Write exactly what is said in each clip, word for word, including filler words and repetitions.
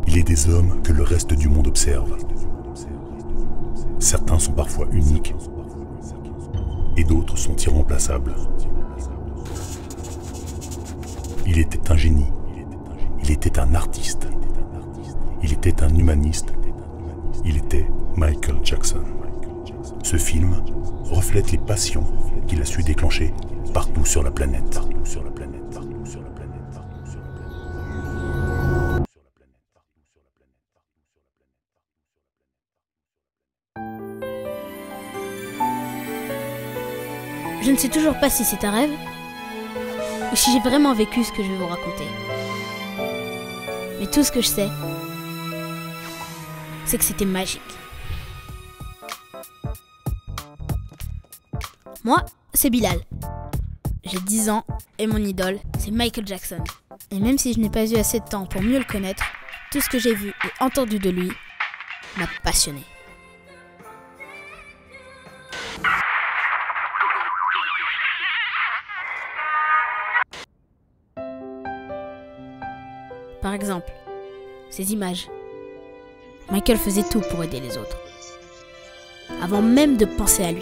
Il est des hommes que le reste du monde observe. Certains sont parfois uniques et d'autres sont irremplaçables. Il était un génie, il était un artiste, il était un humaniste, il était Michael Jackson. Ce film reflète les passions qu'il a su déclencher partout sur la planète. Je ne sais toujours pas si c'est un rêve ou si j'ai vraiment vécu ce que je vais vous raconter. Mais tout ce que je sais, c'est que c'était magique. Moi, c'est Bilal. J'ai dix ans et mon idole, c'est Michael Jackson. Et même si je n'ai pas eu assez de temps pour mieux le connaître, tout ce que j'ai vu et entendu de lui m'a passionné. Par exemple, ces images. Michael faisait tout pour aider les autres, avant même de penser à lui.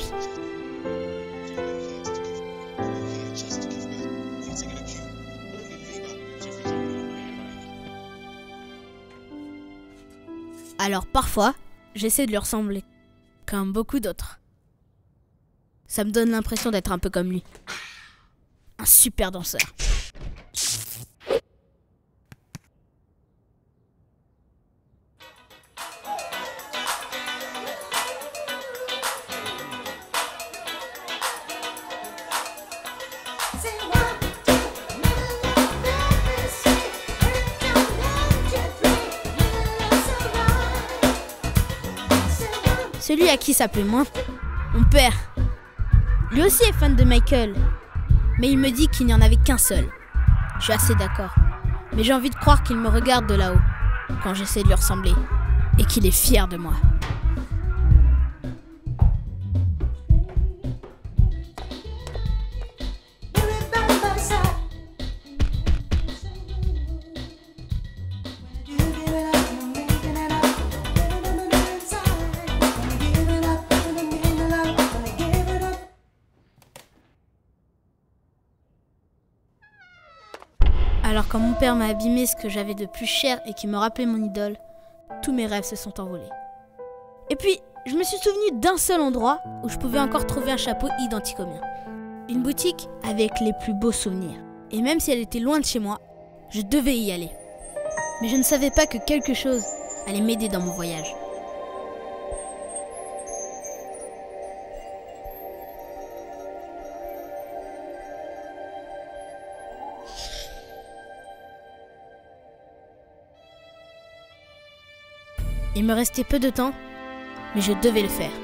Alors parfois, j'essaie de lui ressembler, comme beaucoup d'autres. Ça me donne l'impression d'être un peu comme lui. Un super danseur. Celui à qui ça plaît moins, mon père. Lui aussi est fan de Michael, mais il me dit qu'il n'y en avait qu'un seul. Je suis assez d'accord, mais j'ai envie de croire qu'il me regarde de là-haut, quand j'essaie de lui ressembler, et qu'il est fier de moi. Alors quand mon père m'a abîmé ce que j'avais de plus cher et qui me rappelait mon idole, tous mes rêves se sont envolés. Et puis, je me suis souvenu d'un seul endroit où je pouvais encore trouver un chapeau identique au mien. Une boutique avec les plus beaux souvenirs. Et même si elle était loin de chez moi, je devais y aller. Mais je ne savais pas que quelque chose allait m'aider dans mon voyage. Il me restait peu de temps, mais je devais le faire.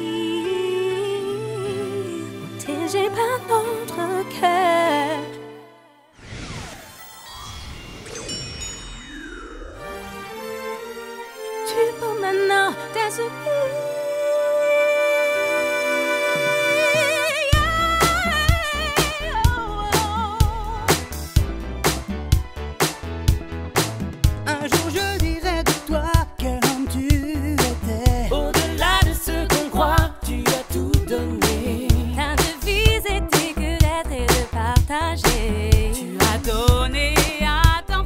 protégé par notre cœur. Tu peux maintenant t'assoupir. Un jour je dirai de toi quel homme tu étais. Au-delà de ce qu'on croit, tu as tout donné. Ta devise était que d'être et de partager. Tu as donné à t'enfermer.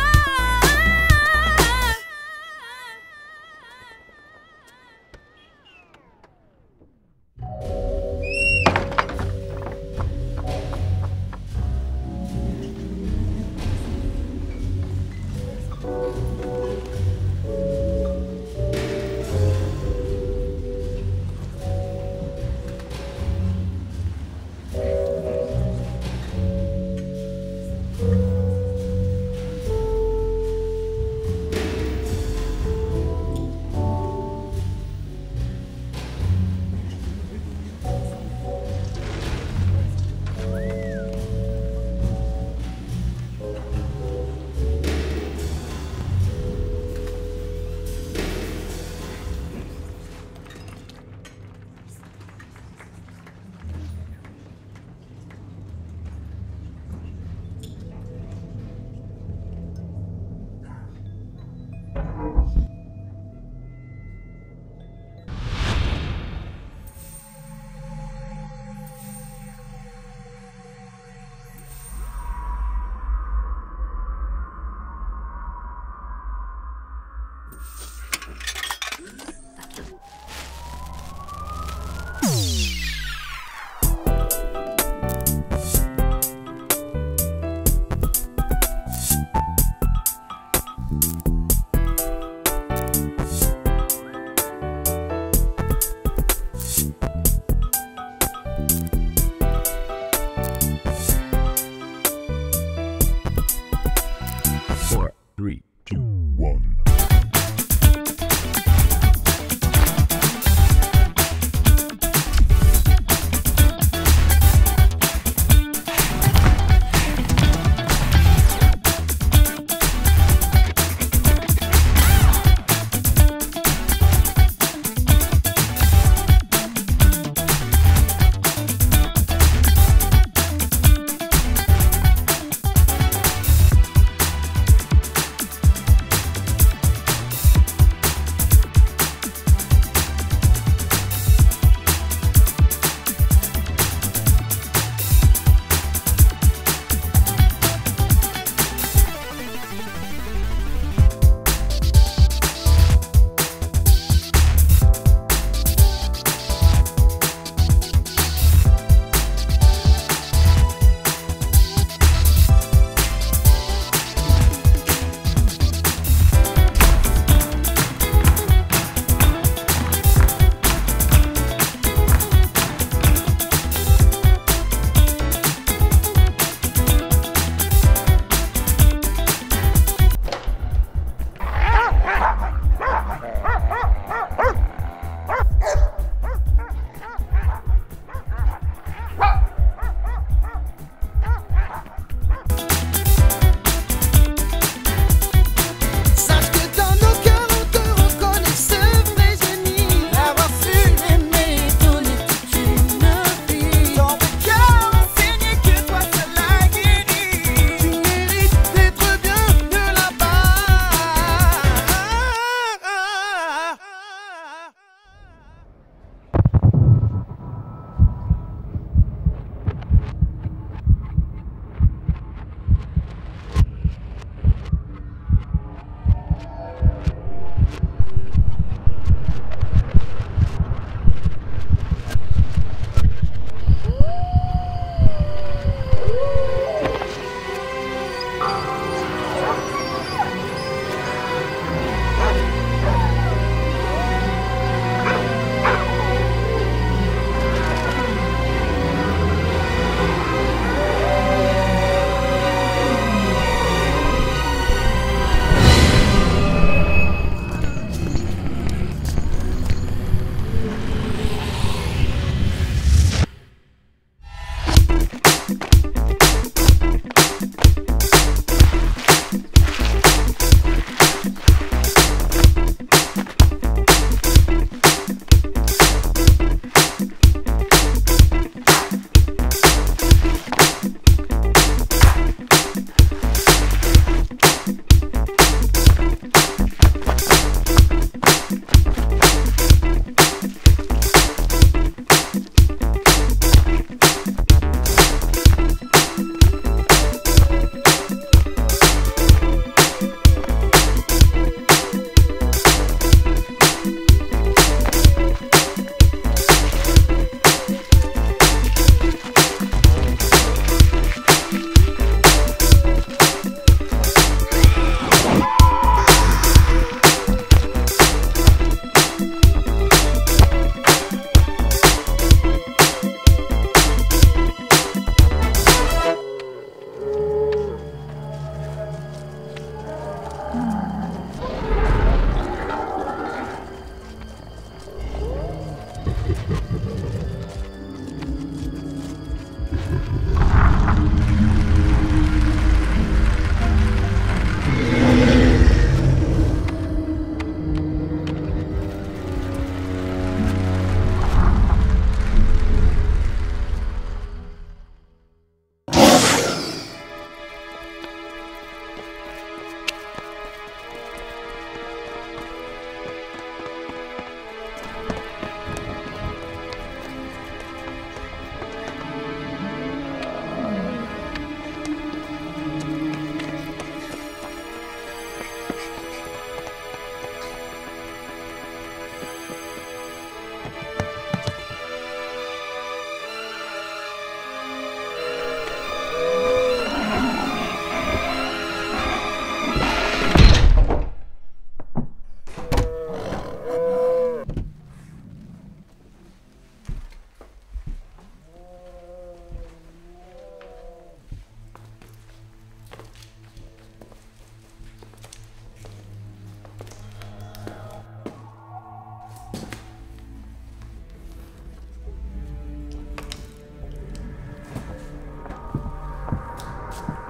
Four, three, two, one.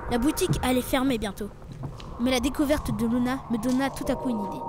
La boutique allait fermer bientôt. Mais la découverte de Luna me donna tout à coup une idée.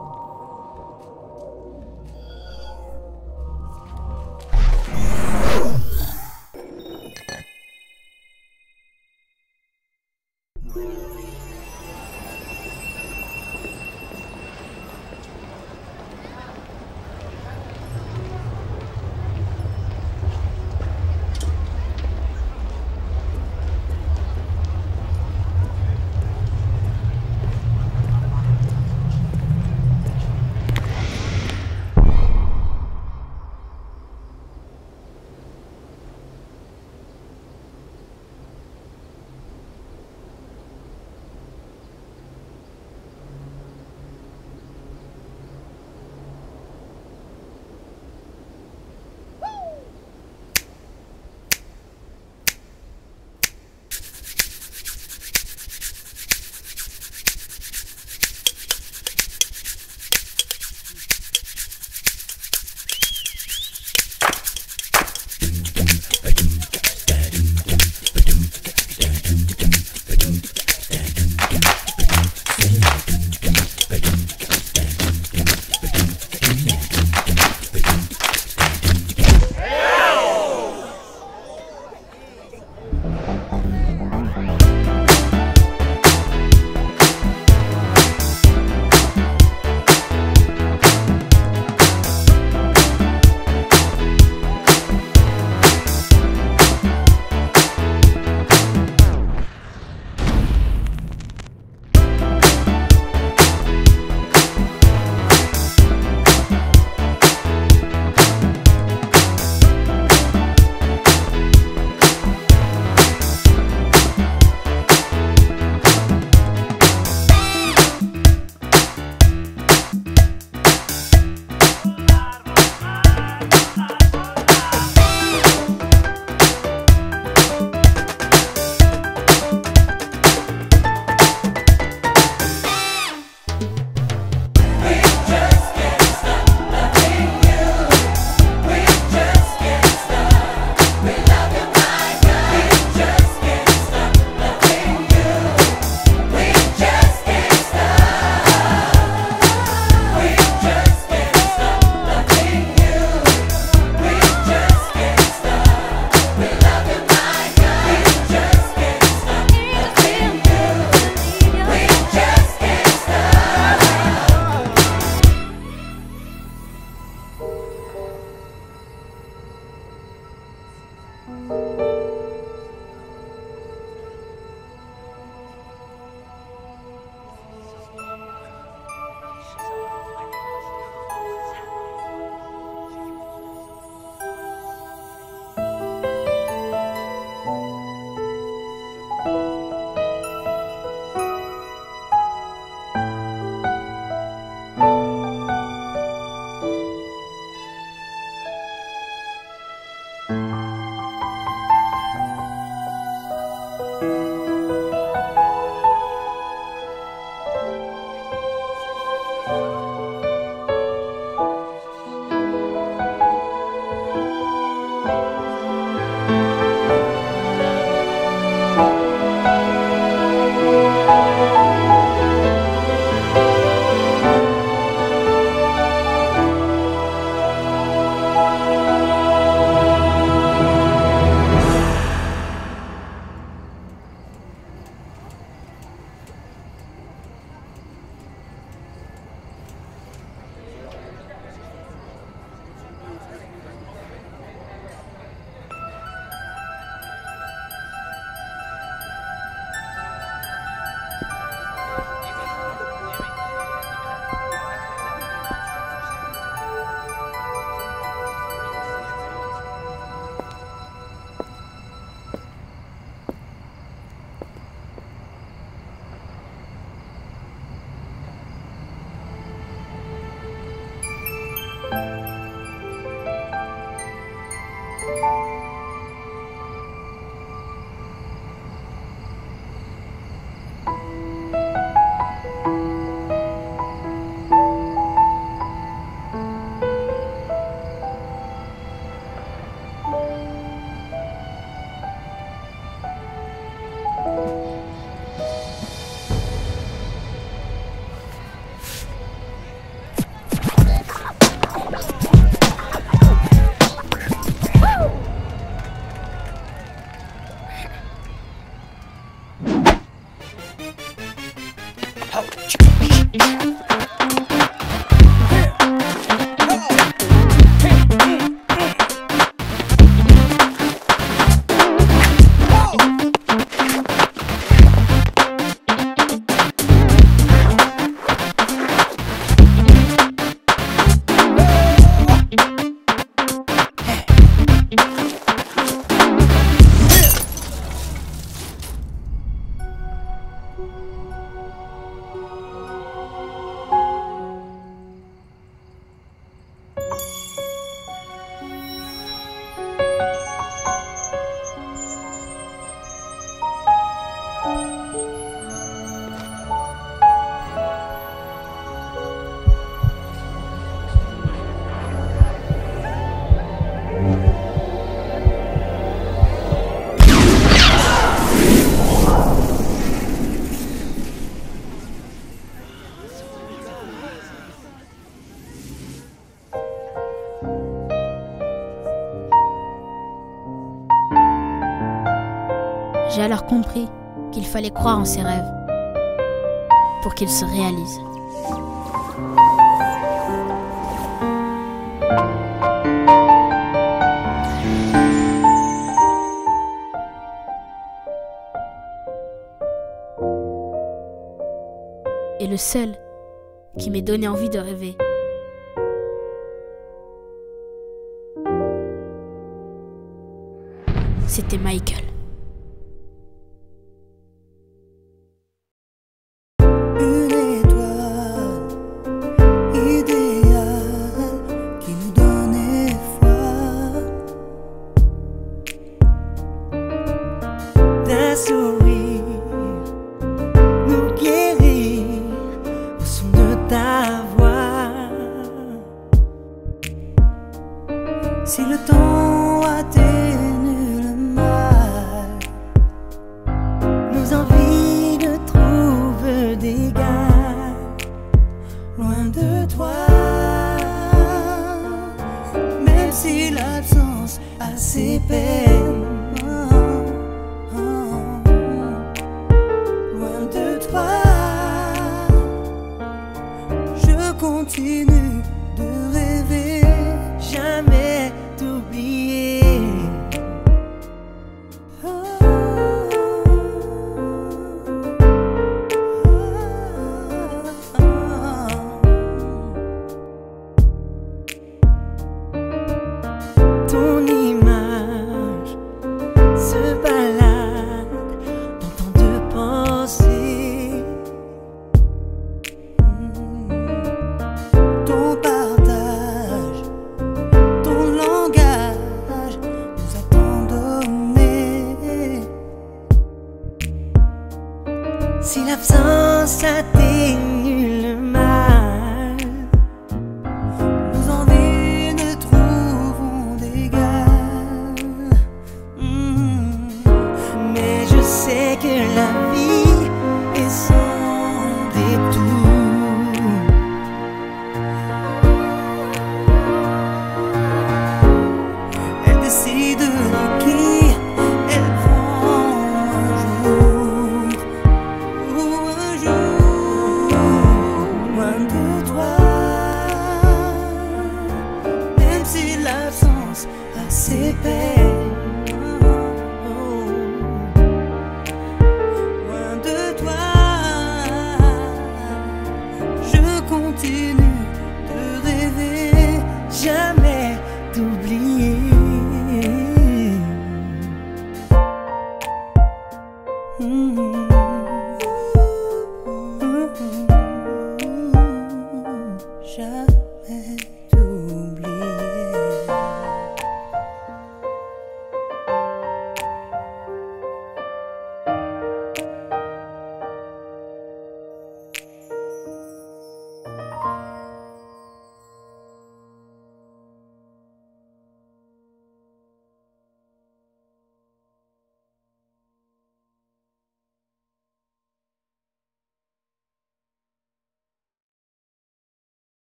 J'ai alors compris qu'il fallait croire en ses rêves pour qu'ils se réalisent. Et le seul qui m'ait donné envie de rêver, c'était Michael. Une étoile idéale qui nous donnait foi, d'un sourire nous guérir au son de ta voix. Si le temps atténue le mal, nos envies ne trouvent d'égal loin de toi. Même si l'absence a ses peines, oh, oh, loin de toi, je continue de rêver, jamais t'oublier. Ton image se balade dans tant de pensées. Ton partage, ton langage nous a tant donné. Si l'absence atténue le mal, nos envies ne trouvent d'égal. Mm. Mais je sais que la vie est sans détour. Elle décide de qui elle prend un jour, ou un jour loin de toi. Même si l'absence a ses peines,